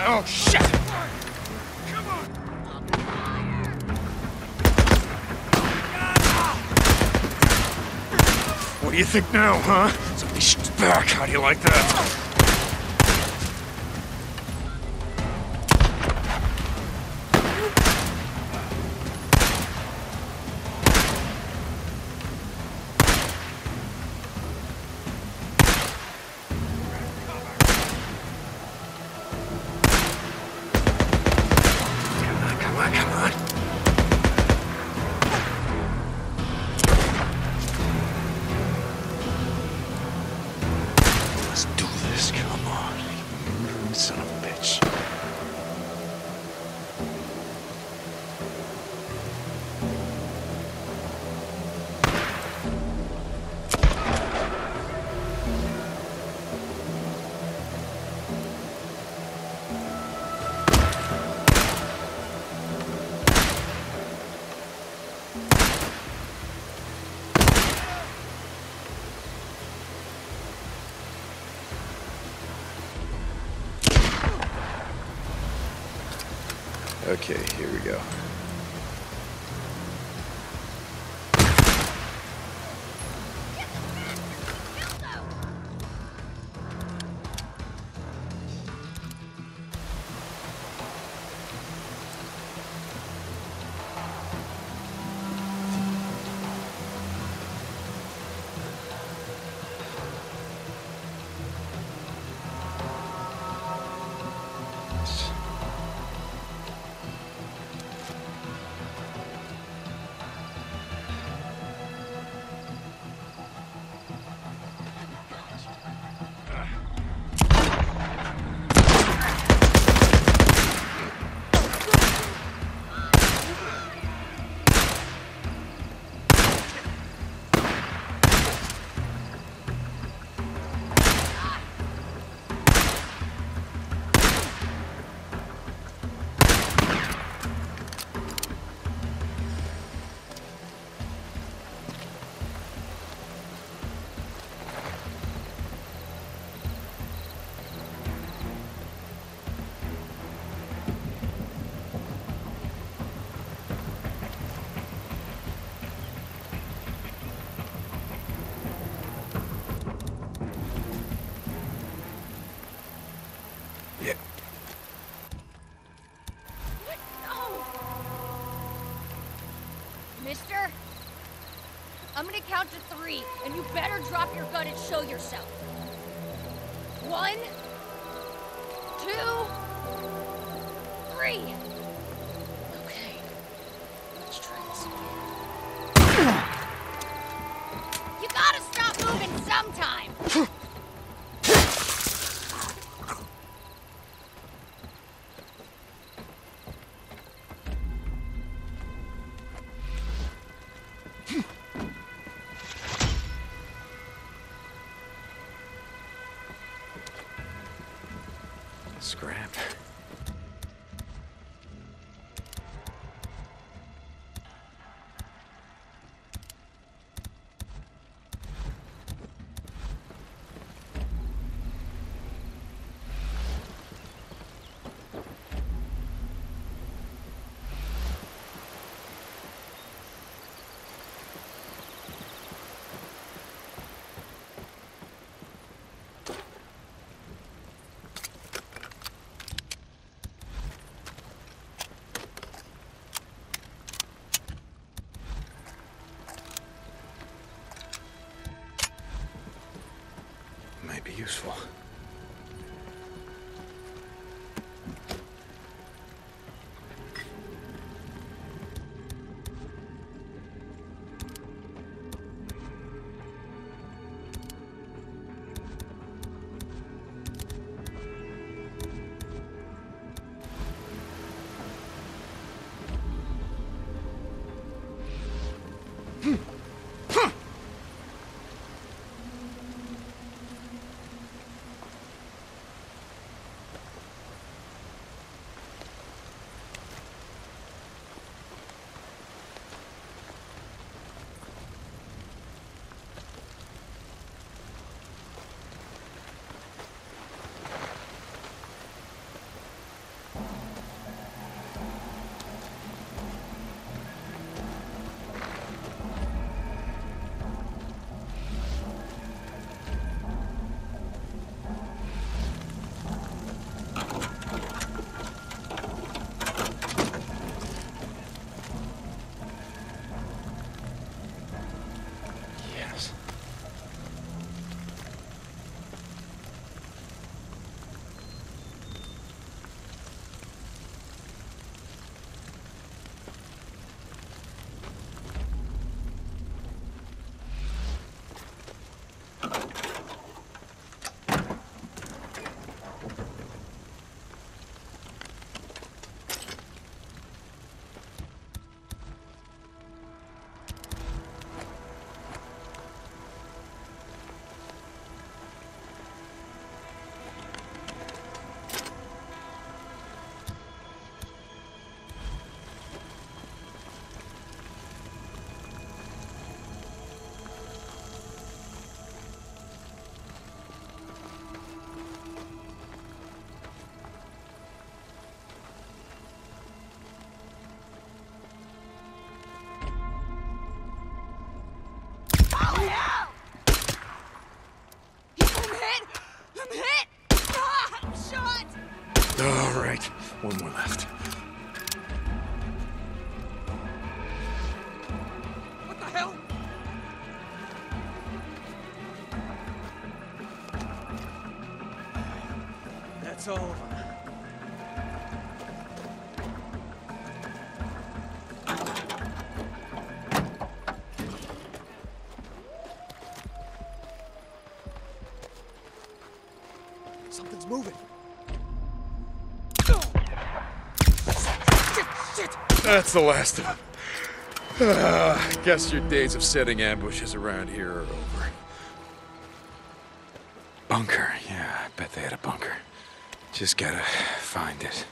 Oh, shit! What do you think now, huh? Somebody shoots back. How do you like that? Okay, here we go. Mister? I'm gonna count to 3, and you better drop your gun and show yourself. 1, 2, 3. Okay, let's try this again. You gotta stop moving sometime! Scrap. Might be useful. One more left. What the hell? That's all of them. Something's moving. Shit! That's the last of them. Guess your days of setting ambushes around here are over. Bunker. Yeah, I bet they had a bunker. Just gotta find it.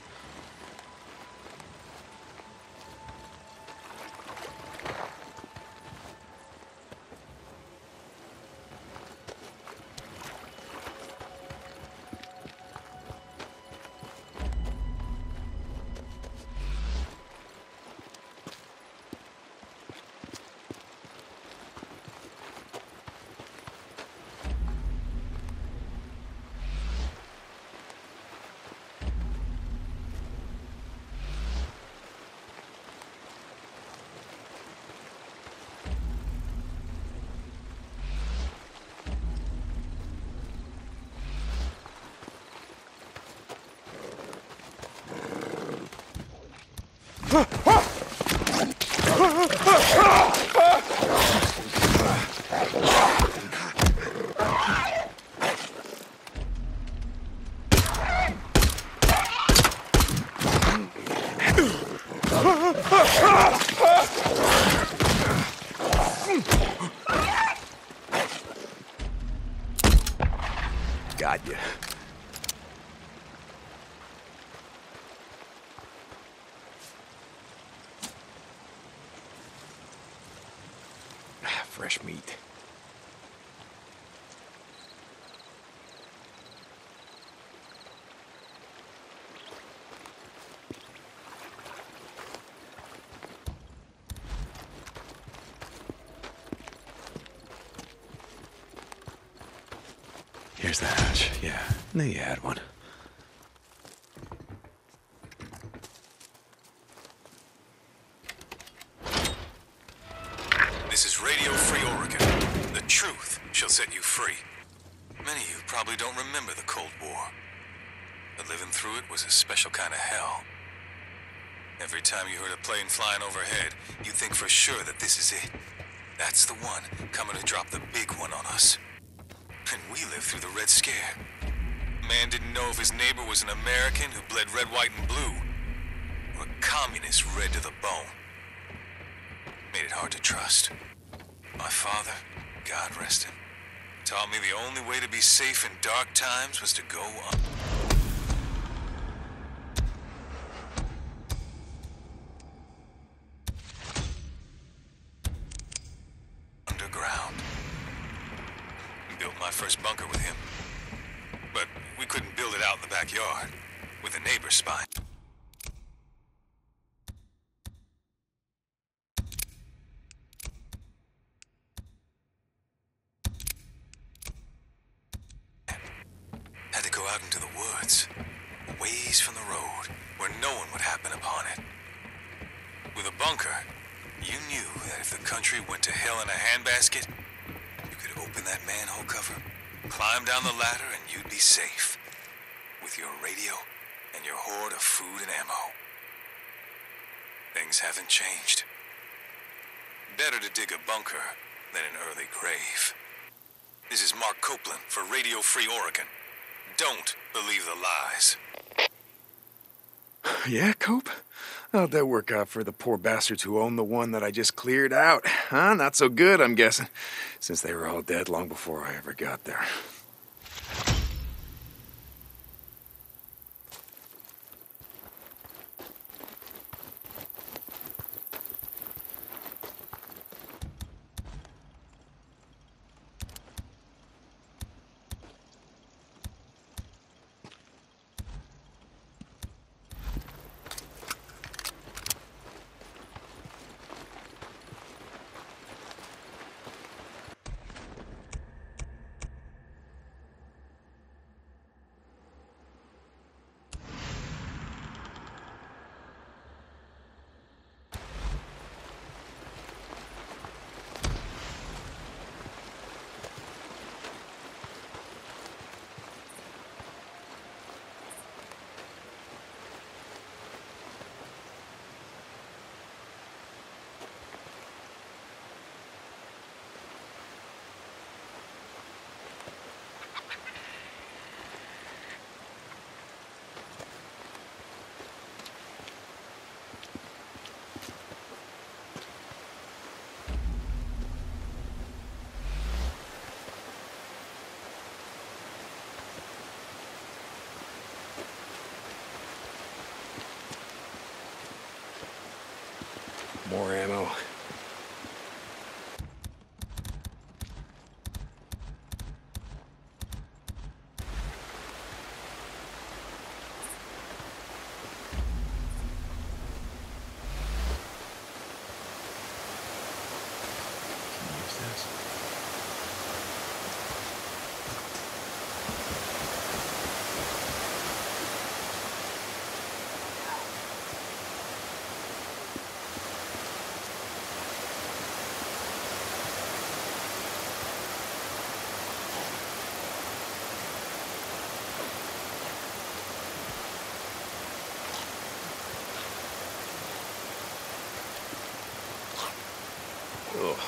Got you. Fresh meat. Here's the hatch. Yeah, knew you had one. This is Radio Free Oregon. The truth shall set you free. Many of you probably don't remember the Cold War, but living through it was a special kind of hell. Every time you heard a plane flying overhead, you think for sure that this is it. That's the one coming to drop the big one on us. And we lived through the Red Scare. Man didn't know if his neighbor was an American who bled red, white, and blue, or a communist red to the bone. Made it hard to trust. My father, God rest him, taught me the only way to be safe in dark times was to go on. Underground. Built my first bunker with him. But we couldn't build it out in the backyard, with a neighbor's spine. Had to go out into the woods, a ways from the road, where no one would happen upon it. With a bunker, you knew that if the country went to hell in a handbasket, you could open that manhole cover, climb down the ladder, and you'd be safe. With your radio and your hoard of food and ammo. Things haven't changed. Better to dig a bunker than an early grave. This is Mark Copeland for Radio Free Oregon. Don't believe the lies. Yeah, Cope? How'd that work out for the poor bastards who owned the one that I just cleared out? Huh? Not so good, I'm guessing, since they were all dead long before I ever got there. Ugh.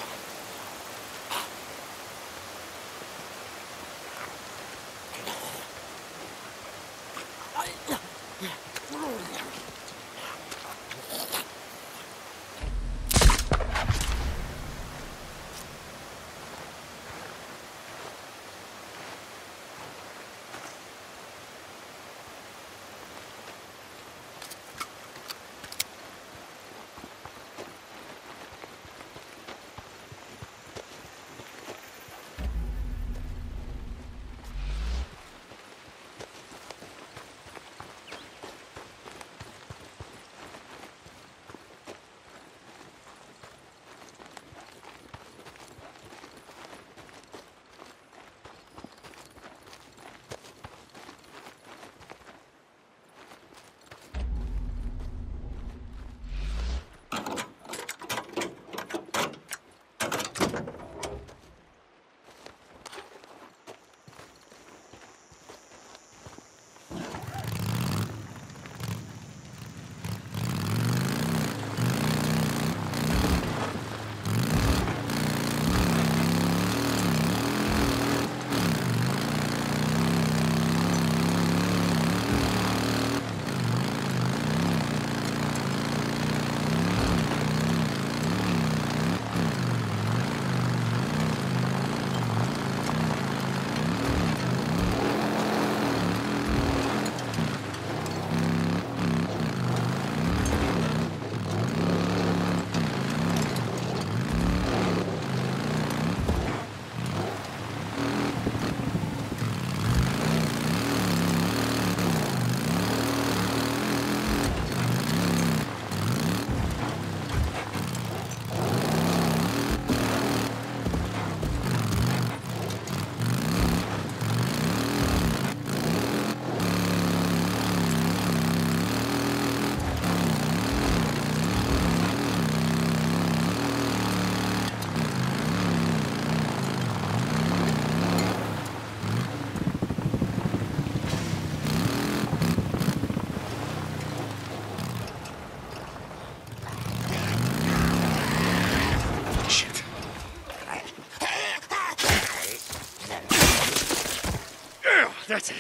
That's it.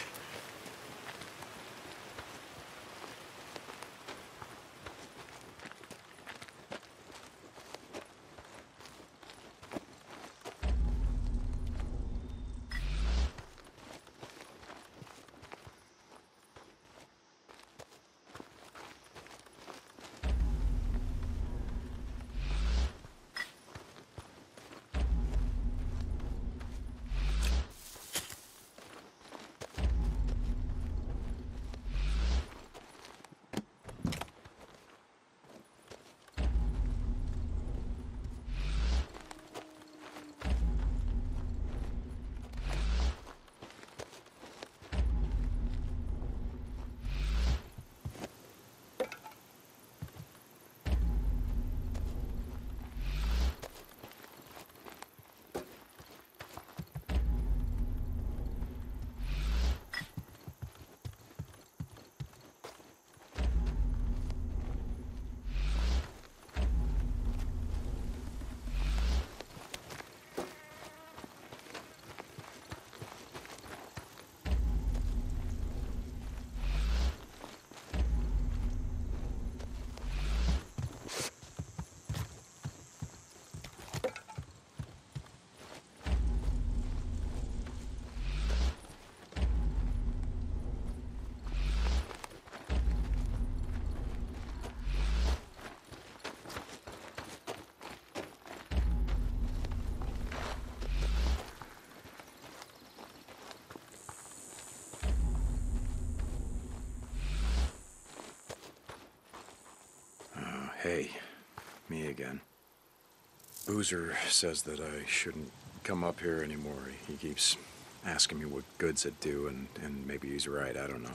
Hey, me again. Boozer says that I shouldn't come up here anymore. He keeps asking me what good's it do, and maybe he's right, I don't know.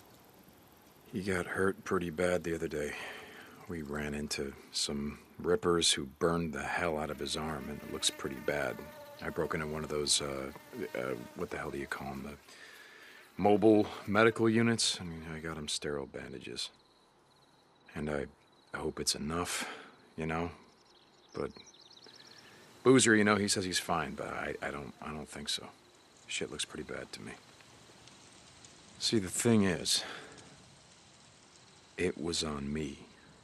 He got hurt pretty bad the other day. We ran into some rippers who burned the hell out of his arm, and it looks pretty bad. I broke into one of those, what the hell do you call them? The mobile medical units? I mean, I got him sterile bandages. And I hope it's enough, you know? But Boozer, you know, he says he's fine, but I don't think so. Shit looks pretty bad to me. See, the thing is, it was on me.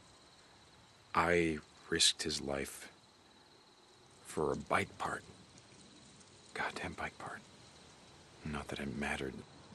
I risked his life for a bike part. Goddamn bike part. Not that it mattered.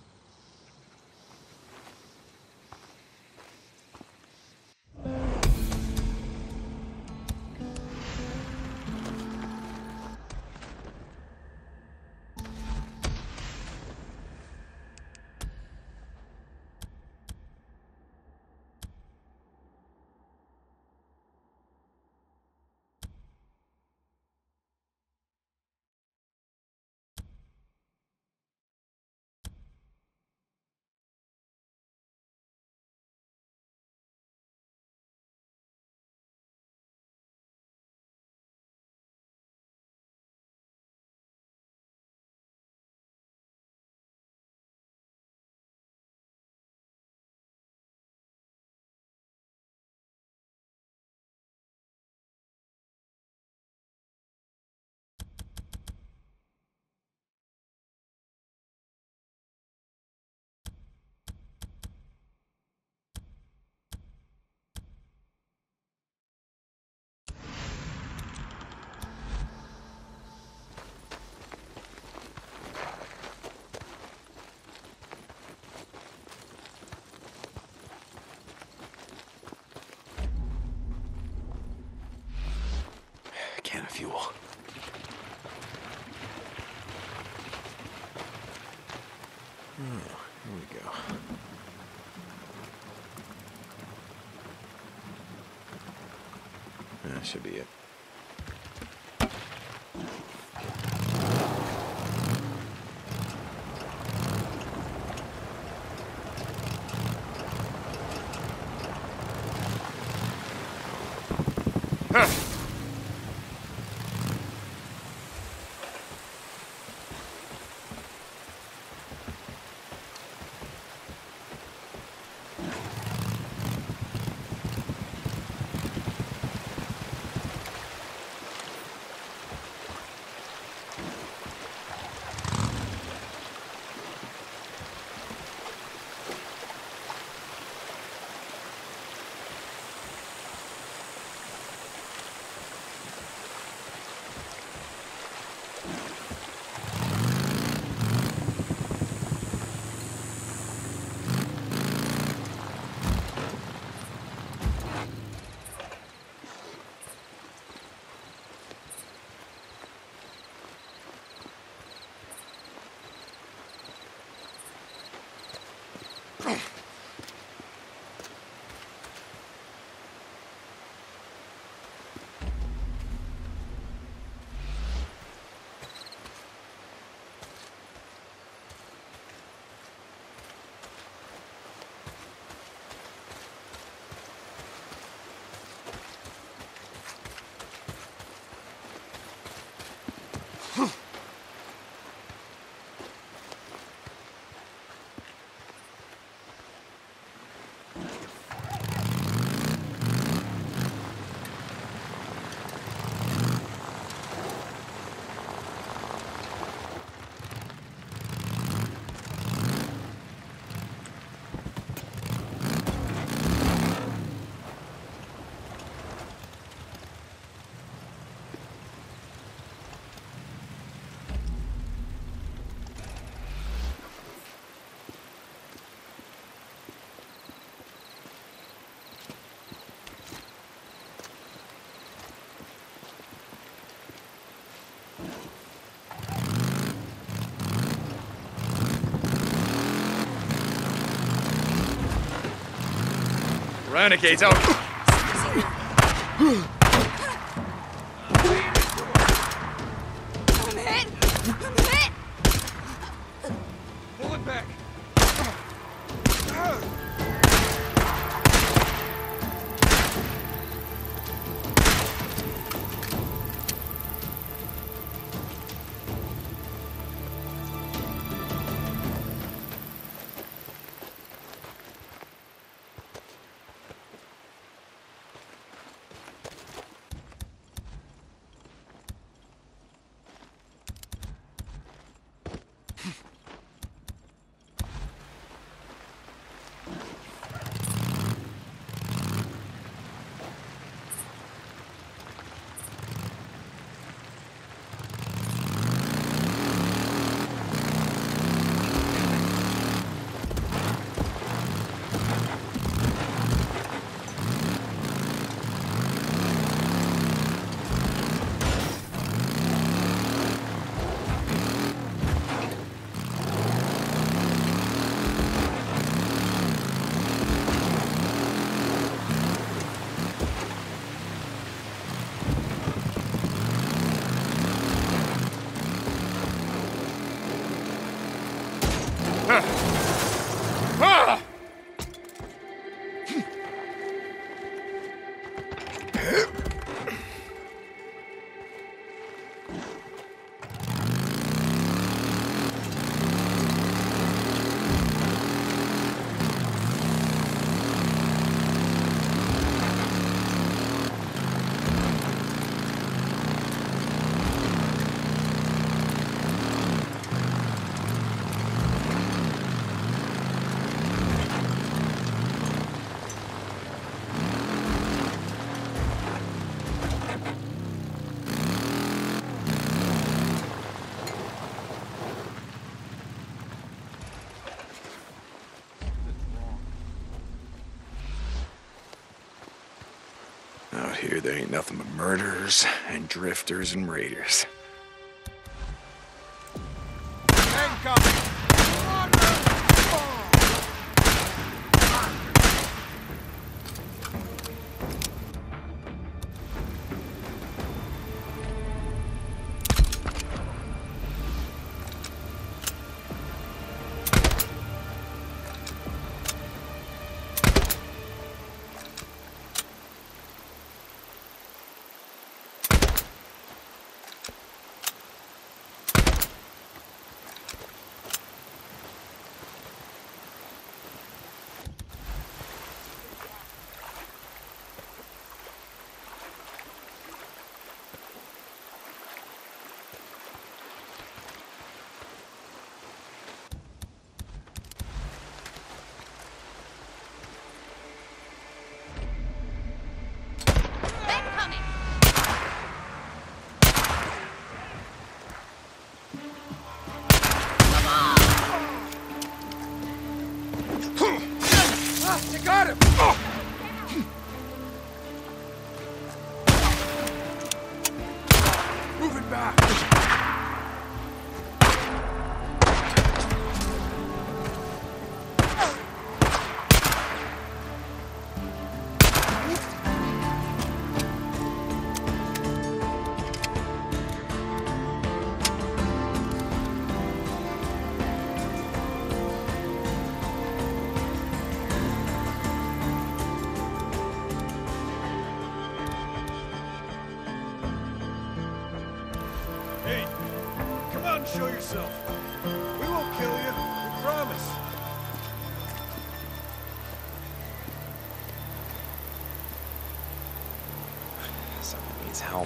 Can of fuel. Oh, here we go. That should be it. Renegades out. I'm hit! I'm hit! Pull it back. Here there ain't nothing but murderers and drifters and raiders. Men coming! You got him! Moving back! Hey, come out and show yourself. We won't kill you, we promise. Someone needs help.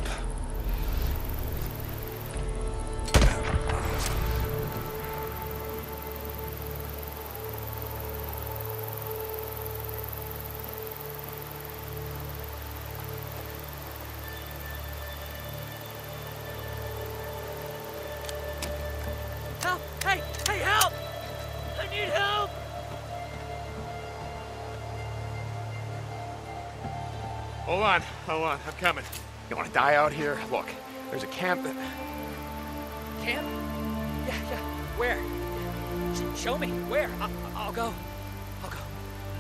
Help! Hey! Hey, help! I need help! Hold on, I'm coming. You want to die out here? Look, there's a camp that... Camp? Yeah. Where? Show me. Where? I'll go. I'll go.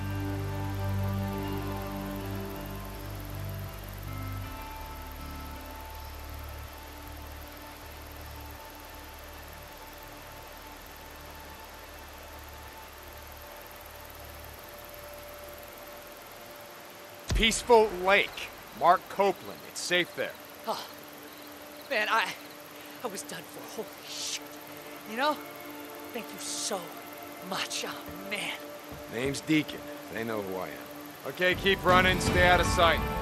Peaceful Lake. Mark Copeland. It's safe there. Oh, man, I was done for. Holy shit. You know? Thank you so much. Oh, man. Name's Deacon. They know who I am. Okay, keep running. Stay out of sight.